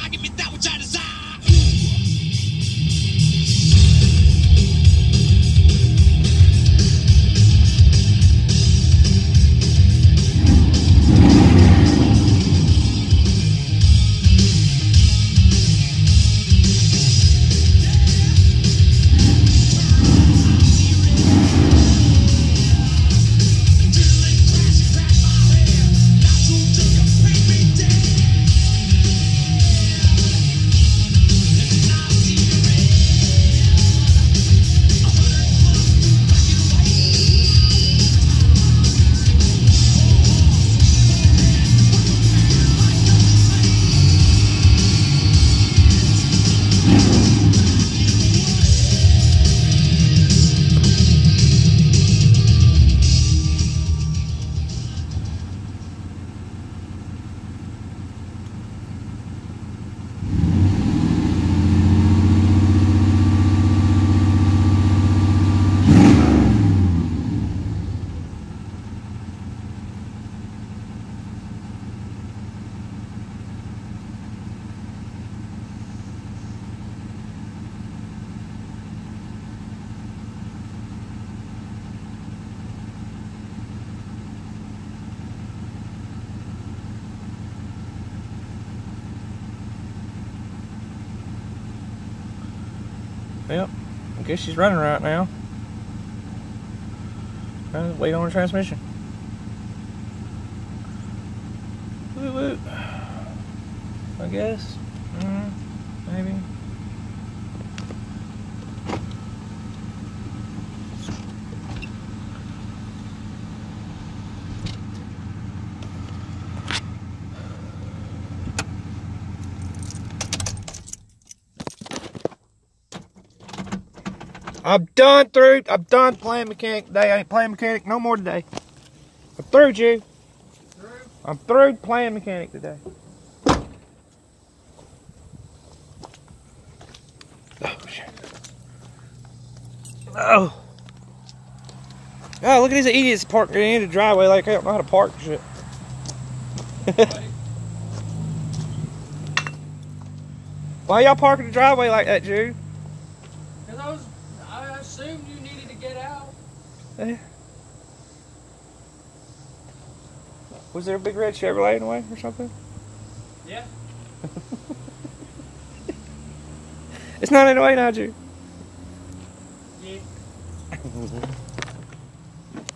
give me that which I desire. Yep, I guess she's running right now. Wait on the transmission. Woo woo. I guess. Maybe. I'm done playing mechanic today. I ain't playing mechanic no more today. I'm through, Jew. I'm through playing mechanic today. Oh, shit. Oh. Oh, look at these idiots parking in the driveway like they don't know how to park and shit. Why y'all parking the driveway like that, Jew? Because I assumed you needed to get out. Was there a big red Chevrolet in the way or something? Yeah. It's not in the way now, Jew. Yeah.